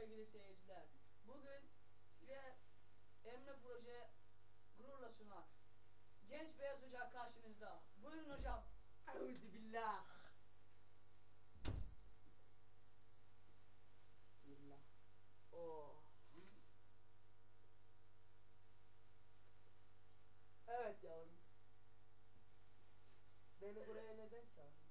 sevgili seyirciler. Bugün size Emre Proje gururla sunar. Genç Beyaz Hoca karşınızda. Buyurun hocam. Euzubillah. Bismillah. Oh. Evet yavrum. Beni buraya neden çağırdın?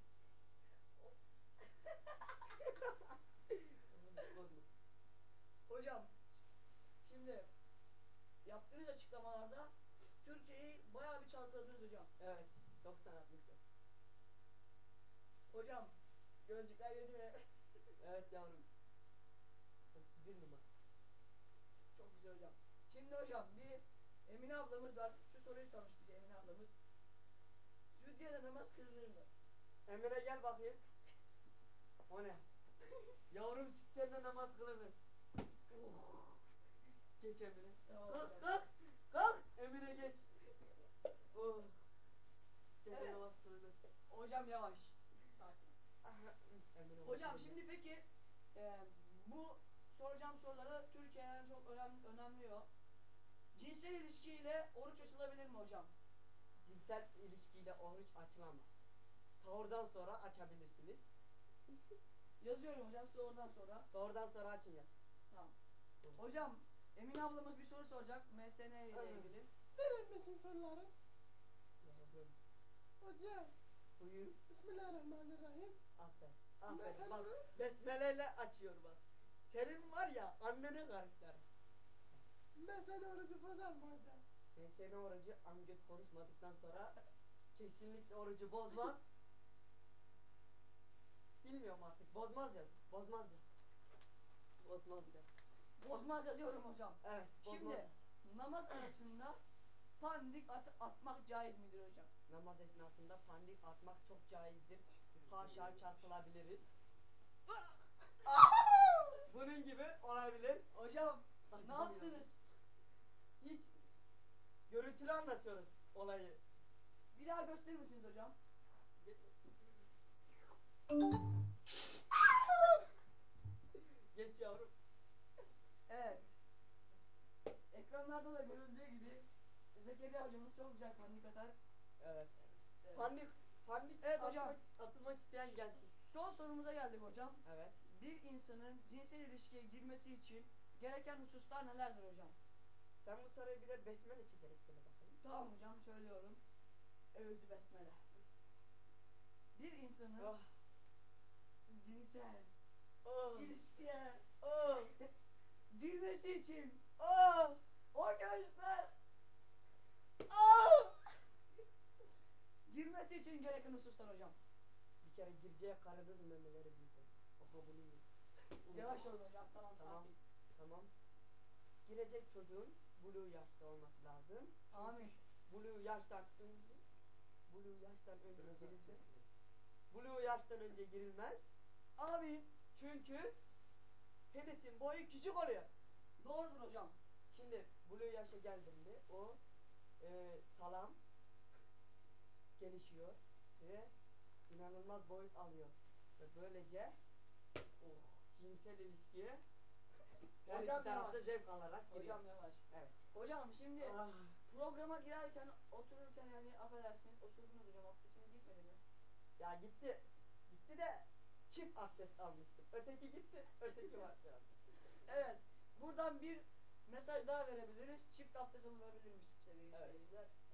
Bozma. Hocam, şimdi yaptığınız açıklamalarda Türkiye'yi bayağı bir çalkaladınız hocam. Evet. 90-60. Hocam, gözlükler yedi mi? Evet yavrum. 31 numara. Çok güzel hocam. Şimdi hocam bir Emine ablamız var. Şu soruyu sormuş bize Emine ablamız. Zühdiye'de namaz kılınır mı? Emine gel bakayım. O ne? Yavrum sütlerine namaz kılınır. Geç Emine. Tamam Kalk hocam. kalk. Kalk. Emine geç. Oh. Gece Evet. namaz kılınır. Hocam yavaş. Sakin. Emine Hocam kılınır. şimdi peki bu soracağım soruları Türkiye'den çok önemliyor. Cinsel ilişkiyle oruç açılabilir mi hocam? Cinsel ilişkiyle oruç açılamaz. Sahurdan sonra açabilirsiniz. Yazıyorum hocam size oradan sonra. Sahurdan sonra açın yaz. Tamam. Hocam Emine ablamız bir soru soracak MSN ile ilgili. Verir misin soruları? Yavrum. Hocam, Buyur. Bismillahirrahmanirrahim. Aferin. Ben Aferin. sana Bak onu- besmeleyle açıyor bak. Senin var ya annene karışlar. Ben sana orucu bozar mı hocam? Ben seni orucu amgöt konuşmadıktan sonra kesinlikle orucu bozmaz. Bilmiyorum artık. Bozmaz yaz. Bozmaz yaz. Bozmaz yaz. Bozmaz yazıyorum hocam. Evet. Bozmaz Şimdi yaz. namaz arasında pandik atmak caiz midir hocam? Namaz esnasında pandik atmak çok caizdir. Haşa çarpılabiliriz. Bunun gibi olabilir. Hocam ne Acıdım yaptınız? Hiç görüntülü anlatıyoruz olayı. Bir daha gösterir misiniz hocam? Geç yavrum. Evet. Ekranlarda da görüldüğü gibi Zekeriya hocamız çok güzel pandik atar. Evet. Evet. Pandik Evet hocam. atılmak isteyen gelsin. Son sorumuza geldik hocam. Evet. Bir insanın cinsel ilişkiye girmesi için gereken hususlar nelerdir hocam? Sen bu soruyu bir de besmele çekerek söyle bakalım. Tamam hocam söylüyorum. Övdü besmele. Bir insanın Oh. cinsel Oh. ilişkiye Oh. girmesi için Oh. o göğüsler Oh. girmesi için gereken hususlar hocam. Bir kere gireceği karının memeleri büyük. Oha bunu iyi. Yavaş olun hocam tamam, Tamam. sakin. Tamam. Girecek çocuğun buluğ yaşta olması lazım. Amin. Buluğ yaştan önce girilmez. Buluğ yaştan önce girilmez. Amin. Çünkü penisin boyu küçük oluyor. Doğrudur hocam. Şimdi buluğ yaşa geldiğinde o salam gelişiyor ve inanılmaz boyut alıyor. Ve böylece cinsel ilişkiye her Hocam iki tarafta yavaş. zevk alarak giriyor. Hocam yavaş. Evet. Hocam şimdi Ah. programa girerken otururken yani affedersiniz oturdunuz hocam abdestiniz gitmedi mi? Ya gitti. Gitti de çift abdest almıştım. Öteki gitti, öteki var. Evet. Buradan bir mesaj daha verebiliriz. Çift abdest alınabilirmiş sevgili Evet. seyirciler.